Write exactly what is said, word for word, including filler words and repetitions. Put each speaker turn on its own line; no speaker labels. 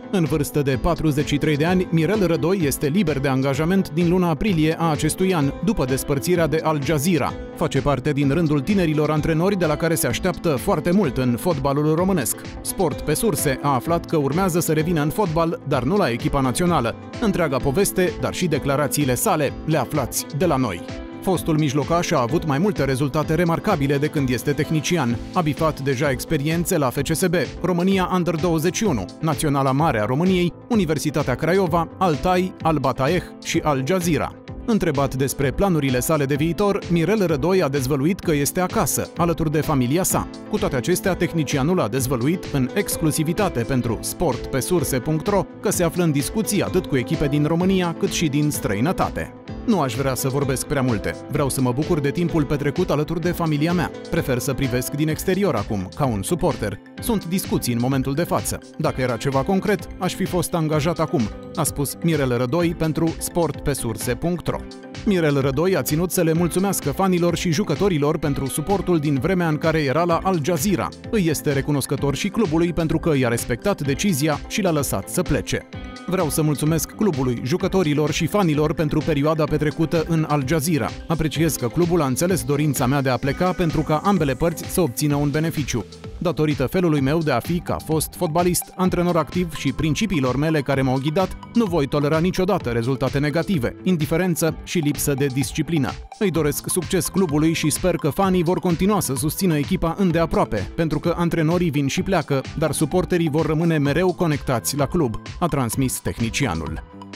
În vârstă de patruzeci și trei de ani, Mirel Rădoi este liber de angajament din luna aprilie a acestui an, după despărțirea de Al Jazeera. Face parte din rândul tinerilor antrenori de la care se așteaptă foarte mult în fotbalul românesc. Sport pe surse a aflat că urmează să revină în fotbal, dar nu la echipa națională. Întreaga poveste, dar și declarațiile sale, le aflați de la noi. Fostul mijlocaș a avut mai multe rezultate remarcabile de când este tehnician. A bifat deja experiențe la F C S B, România Under douăzeci și unu, Naționala Mare a României, Universitatea Craiova, Altai, Al Bataeh și Al Jazeera. Întrebat despre planurile sale de viitor, Mirel Rădoi a dezvăluit că este acasă, alături de familia sa. Cu toate acestea, tehnicianul a dezvăluit în exclusivitate pentru sport pe surse punct ro că se află în discuții atât cu echipe din România cât și din străinătate. Nu aș vrea să vorbesc prea multe. Vreau să mă bucur de timpul petrecut alături de familia mea. Prefer să privesc din exterior acum, ca un suporter. Sunt discuții în momentul de față. Dacă era ceva concret, aș fi fost angajat acum, a spus Mirel Rădoi pentru sport pe surse punct ro. Mirel Rădoi a ținut să le mulțumească fanilor și jucătorilor pentru suportul din vremea în care era la Al Jazeera. Îi este recunoscător și clubului pentru că i-a respectat decizia și l-a lăsat să plece. Vreau să mulțumesc clubului, jucătorilor și fanilor pentru perioada petrecută în Al Jazeera. Apreciez că clubul a înțeles dorința mea de a pleca pentru ca ambele părți să obțină un beneficiu. Datorită felului meu de a fi ca fost fotbalist, antrenor activ și principiilor mele care m-au ghidat, nu voi tolera niciodată rezultate negative, indiferență și lipsă de disciplină. Îi doresc succes clubului și sper că fanii vor continua să susțină echipa îndeaproape, pentru că antrenorii vin și pleacă, dar suporterii vor rămâne mereu conectați la club, a transmis tehnicianul.